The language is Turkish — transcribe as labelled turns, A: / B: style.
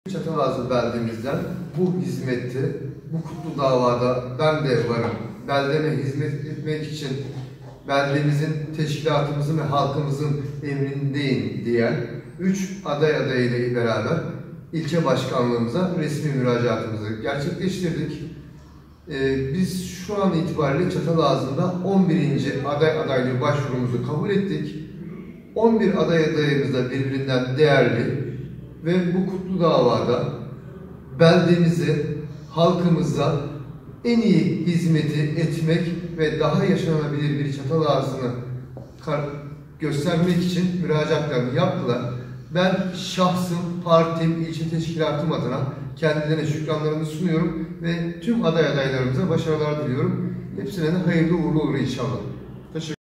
A: Çatalazı beldemizden bu hizmette, bu kutlu davada ben de varım. Beldeme hizmet etmek için beldemizin, teşkilatımızın ve halkımızın emrindeyim diyen 3 aday adayıyla beraber ilçe başkanlığımıza resmi müracaatımızı gerçekleştirdik. Biz şu an itibariyle Çatalazı'nda 11. aday adaylığı başvurumuzu kabul ettik. 11 aday adayımız da birbirinden değerli ve bu kutlu davada beldemize, halkımıza en iyi hizmeti etmek ve daha yaşanabilir bir Çatalazı'nı göstermek için müracaatlarını yaptılar. Ben şahsım, partim, ilçe teşkilatım adına kendilerine şükranlarımı sunuyorum ve tüm aday adaylarımıza başarılar diliyorum. Hepsine de hayırlı uğurlu olur inşallah. Teşekkür ederim.